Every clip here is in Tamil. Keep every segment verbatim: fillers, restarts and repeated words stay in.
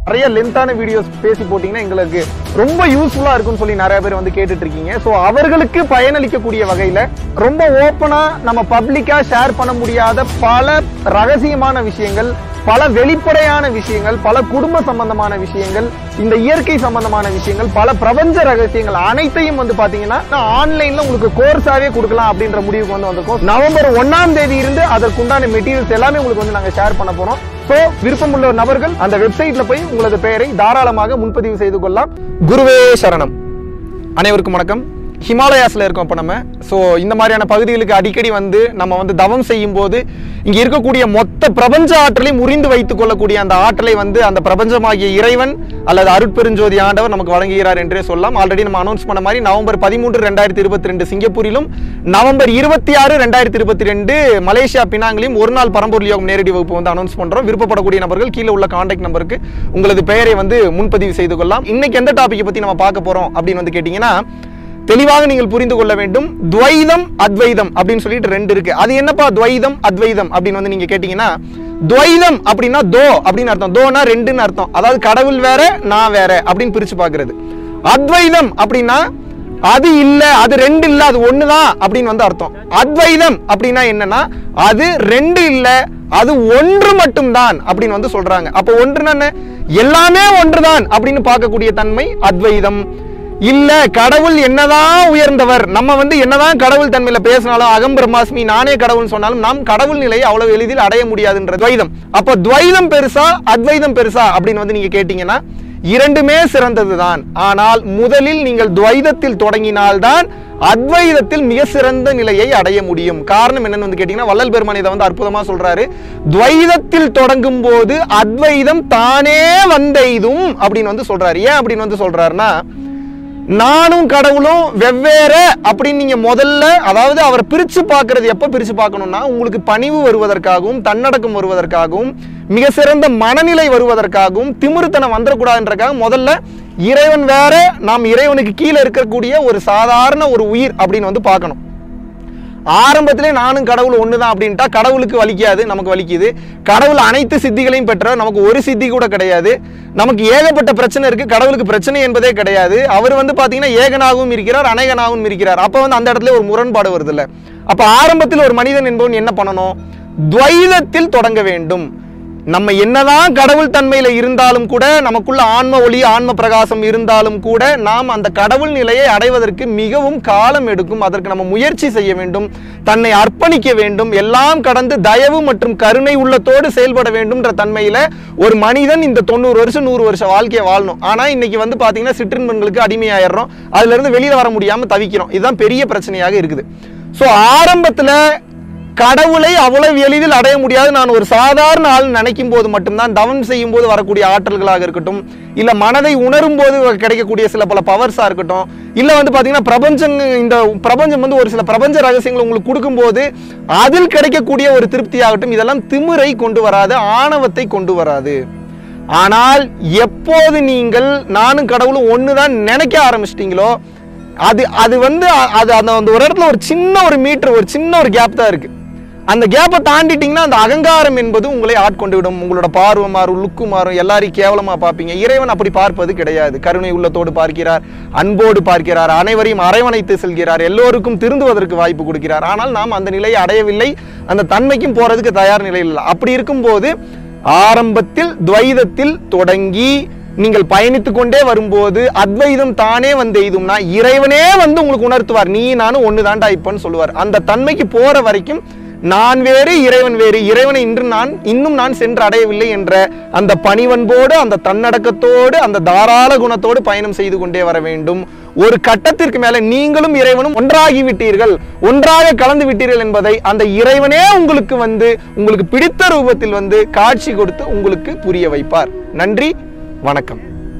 நிறைய லென்த்தான வீடியோஸ் பேசி போட்டீங்கன்னா எங்களுக்கு ரொம்ப யூஸ்ஃபுல்லா இருக்கும்னு சொல்லி நிறைய பேர் வந்து கேட்டுட்டு இருக்கீங்க. ஸோ அவர்களுக்கு பயனளிக்கக்கூடிய வகையில ரொம்ப ஓப்பனா நம்ம பப்ளிக்கா ஷேர் பண்ண முடியாத பல ரகசியமான விஷயங்கள், பல வெளிப்படையான விஷயங்கள், பல குடும்ப சம்பந்தமான விஷயங்கள், இந்த இயற்கை சம்பந்தமான விஷயங்கள், பல பிரபஞ்ச ரகசியங்கள் அனைத்தையும் வந்து பாத்தீங்கன்னா ஆன்லைன்ல உங்களுக்கு கோர்ஸாவே கொடுக்கலாம் அப்படின்ற முடிவுக்கு வந்து வந்திருக்கோம். நவம்பர் ஒன்னாம் தேதி இருந்து அதற்குண்டான மெட்டீரியல்ஸ் எல்லாமே உங்களுக்கு வந்து நாங்க ஷேர் பண்ண போறோம். சோ விருப்பமுள்ள நபர்கள் அந்த வெப்சைட்ல போய் உங்களது பெயரை தாராளமாக முன்பதிவு செய்து கொள்ளலாம். குருவே சரணம். அனைவருக்கும் வணக்கம். ஹிமாலயாஸ்ல இருக்கோம் இப்ப நம்ம. ஸோ இந்த மாதிரியான பகுதிகளுக்கு அடிக்கடி வந்து நம்ம வந்து தவம் செய்யும் போது இங்க இருக்கக்கூடிய மொத்த பிரபஞ்ச ஆற்றலையும் முறிந்து வைத்துக் கொள்ளக்கூடிய அந்த ஆற்றலை வந்து அந்த பிரபஞ்சமாகிய இறைவன் அல்லது அருட்பெருஞ்சோதி ஆண்டவர் நமக்கு வழங்குகிறார் என்றே சொல்லலாம். ஆல்ரெடி நம்ம அனௌன்ஸ் பண்ண மாதிரி நவம்பர் பதிமூன்று ரெண்டாயிரத்தி இருபத்தி ரெண்டு சிங்கப்பூரிலும், நவம்பர் இருபத்தி ஆறு ரெண்டாயிரத்தி இருபத்தி ரெண்டு மலேசியா பினாங்கிலும் ஒரு நாள் பரம்பொருள் யோகம் நேரடி வகுப்பு வந்து அனௌன்ஸ் பண்றோம். விருப்பப்படக்கூடிய நபர்கள் கீழே உள்ள கான்டாக்ட் நம்பருக்கு உங்களது பெயரை வந்து முன்பதிவு செய்து கொள்ளலாம். இன்னைக்கு எந்த டாபிக் பத்தி நம்ம பார்க்க போறோம் அப்படின்னு வந்து கேட்டீங்கன்னா, தெளிவாக நீங்கள் புரிந்து கொள்ள வேண்டும். துவைதம் அத்வைதம் அப்படின்னு சொல்லிட்டு ரெண்டு இருக்கு. அது என்னப்பா துவைதம் அத்வைதம் அப்படின்னு வந்து நீங்க கேட்டீங்கன்னா, துவைதம் அப்படின்னா தோ அப்படின்னு அர்த்தம். தோனா ரெண்டுன்னு அர்த்தம். அதாவது கடவுள் வேற நான் வேற அப்படின்னு பிரிச்சு பாக்குறது. அத்வைதம் அப்படின்னா அது இல்ல, அது ரெண்டு இல்ல, அது ஒண்ணுதான் அப்படின்னு வந்து அர்த்தம். அத்வைதம் அப்படின்னா என்னன்னா அது ரெண்டு இல்ல, அது ஒன்று மட்டும்தான் அப்படின்னு வந்து சொல்றாங்க. அப்போ ஒன்றுனா என்ன? எல்லாமே ஒன்றுதான் அப்படின்னு பார்க்கக்கூடிய தன்மை அத்வைதம். இல்ல கடவுள் என்னதான் உயர்ந்தவர், நம்ம வந்து என்னதான் கடவுள் தன்மையில பேசினாலும் அகம் பிரம்மாஸ்மி நானே கடவுள் சொன்னாலும் நாம் கடவுள் நிலையை அவ்வளவு எளிதில் அடைய முடியாதுன்ற துவைதம். அப்ப துவைதம் பெருசா அத்வைதம் பெருசா அப்படின்னு வந்து நீங்க கேட்டீங்கன்னா, இரண்டுமே சிறந்ததுதான். ஆனால் முதலில் நீங்கள் துவைதத்தில் தொடங்கினால்தான் அத்வைதத்தில் மிக சிறந்த நிலையை அடைய முடியும். காரணம் என்னன்னு வந்து கேட்டீங்கன்னா, வள்ளல் பெருமான் இதை வந்து அற்புதமா சொல்றாரு. துவைதத்தில் தொடங்கும் போது அத்வைதம் தானே வந்தெய்தும் அப்படின்னு வந்து சொல்றாரு. ஏன் அப்படின்னு வந்து சொல்றாருன்னா, நானும் கடவுளும் வெவ்வேறு அப்படின்னு நீங்க முதல்ல, அதாவது அவரை பிரிச்சு பார்க்கறது எப்ப பிரிச்சு பார்க்கணும்னா, உங்களுக்கு பணிவு வருவதற்காகவும் தன்னடக்கம் வருவதற்காகவும் மிக சிறந்த மனநிலை வருவதற்காகவும் திமிருத்தனம் வந்துடக்கூடாதுன்றக்காக முதல்ல இறைவன் வேற, நாம் இறைவனுக்கு கீழே இருக்கக்கூடிய ஒரு சாதாரண ஒரு உயிர் அப்படின்னு வந்து பார்க்கணும். ஆரம்பத்திலே நானும் கடவுள் ஒண்ணுதான் அப்படின்ட்டா கடவுளுக்கு வலிக்காது, நமக்கு வலிக்குது. கடவுள் அனைத்து சித்திகளையும் பெற்ற, நமக்கு ஒரு சித்தி கூட கிடையாது. நமக்கு ஏகப்பட்ட பிரச்சனை இருக்கு, கடவுளுக்கு பிரச்சனை என்பதே கிடையாது. அவர் வந்து பாத்தீங்கன்னா ஏகனாகவும் இருக்கிறார், அநேகனாகவும் இருக்கிறார். அப்ப வந்து அந்த இடத்துல ஒரு முரண்பாடு வருது இல்ல. அப்ப ஆரம்பத்தில் ஒரு மனிதன் என்பவன் என்ன பண்ணணும்? துவைதத்தில் தொடங்க வேண்டும். நம்ம என்னதான் கடவுள் தன்மையில இருந்தாலும் கூட, நமக்குள்ள ஆன்ம ஒளி ஆன்ம பிரகாசம் இருந்தாலும் கூட, நாம் அந்த கடவுள் நிலையை அடைவதற்கு மிகவும் காலம் எடுக்கும். அதற்கு நம்ம முயற்சி செய்ய வேண்டும், தன்னை அர்ப்பணிக்க வேண்டும், எல்லாம் கடந்து தயவு மற்றும் கருணை உள்ளத்தோடு செயல்பட வேண்டும்ன்ற தன்மையில ஒரு மனிதன் இந்த தொண்ணூறு வருஷம் நூறு வருஷம் வாழ்க்கையை வாழணும். ஆனா இன்னைக்கு வந்து பாத்தீங்கன்னா சிற்றின்பங்களுக்கு அடிமையாயிடுறோம், அதுல இருந்து வெளியில வர முடியாம தவிக்கிறோம். இதுதான் பெரிய பிரச்சனையாக இருக்குது. சோ ஆரம்பத்துல கடவுளை அவ்வளவு எளிதில் அடைய முடியாது, நான் ஒரு சாதாரண ஆள் நினைக்கும் போது மட்டும்தான், தவம் செய்யும் போது வரக்கூடிய ஆற்றல்களாக இருக்கட்டும், இல்ல மனதை உணரும் போது கிடைக்கக்கூடிய சில பல பவர்ஸா இருக்கட்டும், இல்ல வந்து பாத்தீங்கன்னா பிரபஞ்சம், இந்த பிரபஞ்சம் வந்து ஒரு சில பிரபஞ்ச ரகசியங்கள் உங்களுக்கு கொடுக்கும் போது அதில் கிடைக்கக்கூடிய ஒரு திருப்தி ஆகட்டும், இதெல்லாம் திமிரை கொண்டு வராது, ஆணவத்தை கொண்டு வராது. ஆனால் எப்போது நீங்கள் நானும் கடவுளும் ஒண்ணுதான் நினைக்க ஆரம்பிச்சிட்டீங்களோ, அது அது வந்து அது அந்த ஒரு இடத்துல ஒரு சின்ன ஒரு மீட்டர், ஒரு சின்ன ஒரு கேப் தான் இருக்கு. அந்த கேப்பை தாண்டிட்டீங்கன்னா அந்த அகங்காரம் என்பது உங்களை ஆட்கொண்டு விடும். உங்களோட பார்வை மாறும், லுக்கு மாறும், எல்லாரையும் கேவலமா பார்ப்பீங்க. இறைவன் அப்படி பார்ப்பது கிடையாது. கருணை உள்ளத்தோடு பார்க்கிறார், அன்போடு பார்க்கிறார், அனைவரையும் அரவணைத்து செல்கிறார், எல்லோருக்கும் திருந்துவதற்கு வாய்ப்பு கொடுக்கிறார். ஆனால் நாம் அந்த நிலையை அடையவில்லை, அந்த தன்மைக்கும் போறதுக்கு தயார் நிலையில் இல்லை. அப்படி இருக்கும்போது ஆரம்பத்தில் துவைதத்தில் தொடங்கி நீங்கள் பயணித்துக் கொண்டே வரும்போது அத்வைதம் தானே வந்து எய்தும்னா இறைவனே வந்து உங்களுக்கு உணர்த்துவார், நீ நானும் ஒண்ணு தாண்டா இப்பன்னு சொல்லுவார். அந்த தன்மைக்கு போற வரைக்கும் நான் வேறு இறைவன் வேறு, இறைவனை இன்று நான் இன்னும் நான் சென்று அடையவில்லை என்ற அந்த பணிவன்போடு, அந்த தன்னடக்கத்தோடு, அந்த தாராள குணத்தோடு பயணம் செய்து கொண்டே வர வேண்டும். ஒரு கட்டத்திற்கு மேல நீங்களும் இறைவனும் ஒன்றாகி விட்டீர்கள், ஒன்றாக கலந்து விட்டீர்கள் என்பதை அந்த இறைவனே உங்களுக்கு வந்து உங்களுக்கு பிடித்த ரூபத்தில் வந்து காட்சி கொடுத்து உங்களுக்கு புரிய வைப்பார். நன்றி, வணக்கம்.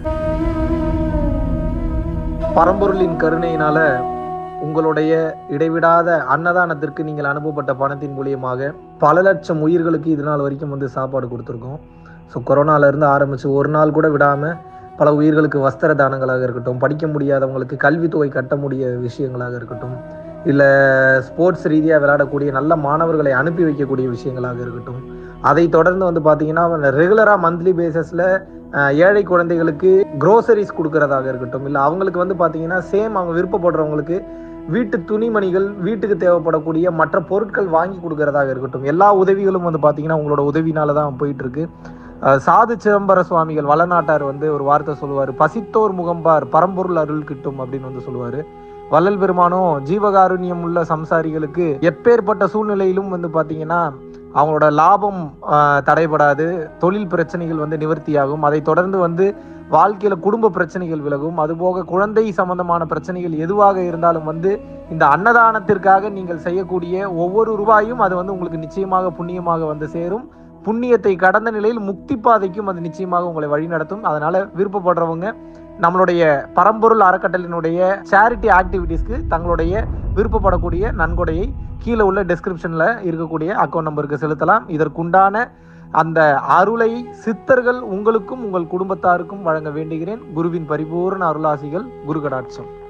பரம்பொருளின் கருணையினால உங்களுடைய இடைவிடாத அன்னதானத்திற்கு நீங்கள் அனுப்பப்பட்ட பணத்தின் மூலியமாக பல லட்சம் உயிர்களுக்கு இது நாள் வரைக்கும் வந்து சாப்பாடு கொடுத்துருக்கோம். ஸோ கொரோனால இருந்து ஆரம்பிச்சு ஒரு நாள் கூட விடாம பல உயிர்களுக்கு வஸ்திர தானங்களாக இருக்கட்டும், படிக்க முடியாதவங்களுக்கு கல்வித்தொகை கட்ட முடிய விஷயங்களாக இருக்கட்டும், இல்லை ஸ்போர்ட்ஸ் ரீதியாக விளையாடக்கூடிய நல்ல மாணவர்களை அனுப்பி வைக்கக்கூடிய விஷயங்களாக இருக்கட்டும், அதை தொடர்ந்து வந்து பார்த்தீங்கன்னா ரெகுலராக மந்த்லி பேசிஸில் ஏழை குழந்தைகளுக்கு க்ரோசரிஸ் கொடுக்கறதாக இருக்கட்டும், இல்லை அவங்களுக்கு வந்து பார்த்தீங்கன்னா சேம் அவங்க விருப்பப்படுறவங்களுக்கு வீட்டு துணிமணிகள், வீட்டுக்கு தேவைப்படக்கூடிய மற்ற பொருட்கள் வாங்கி கொடுக்கறதாக இருக்கட்டும், எல்லா உதவிகளும் வந்து பார்த்தீங்கன்னா உங்களோட உதவினால தான் போயிட்டு இருக்கு. சாது சிதம்பர சுவாமிகள் வளநாட்டார் வந்து ஒரு வார்த்தை சொல்லுவார், பசித்தோர் முகம்பார் பரம்பொருள் அருள் கிட்டும் அப்படின்னு வந்து சொல்லுவார். வள்ளல் பெருமானும் ஜீவகாருண்யம் உள்ள சம்சாரிகளுக்கு எப்பேற்பட்ட சூழ்நிலையிலும் வந்து பார்த்தீங்கன்னா அவங்களோட லாபம் தடைபடாது, தொழில் பிரச்சனைகள் வந்து நிவர்த்தியாகும், அதை தொடர்ந்து வந்து வாழ்க்கையில குடும்ப பிரச்சனைகள் விலகும், அதுபோக குழந்தை சம்பந்தமான பிரச்சனைகள் எதுவாக இருந்தாலும் வந்து இந்த அன்னதானத்திற்காக நீங்கள் செய்யக்கூடிய ஒவ்வொரு ரூபாயும் அது வந்து உங்களுக்கு நிச்சயமாக புண்ணியமாக வந்து சேரும். புண்ணியத்தை கடந்த நிலையில் முக்தி பாதைக்கும் அது நிச்சயமாக உங்களை வழிநடத்தும். அதனால விருப்பப்படுறவங்க நம்மளுடைய பரம்பொருள் அறக்கட்டளையினுடைய சேரிட்டி ஆக்டிவிட்டீஸ்க்கு தங்களுடைய விருப்பப்படக்கூடிய நன்கொடையை கீழே உள்ள டெஸ்கிரிப்ஷன்ல இருக்கக்கூடிய அக்கௌண்ட் நம்பருக்கு செலுத்தலாம். இதற்குண்டான அந்த அருளை சித்தர்கள் உங்களுக்கும் உங்கள் குடும்பத்தாருக்கும் வழங்க வேண்டுகிறேன். குருவின் பரிபூர்ண அருளாசிகள். குரு கடாட்சம்.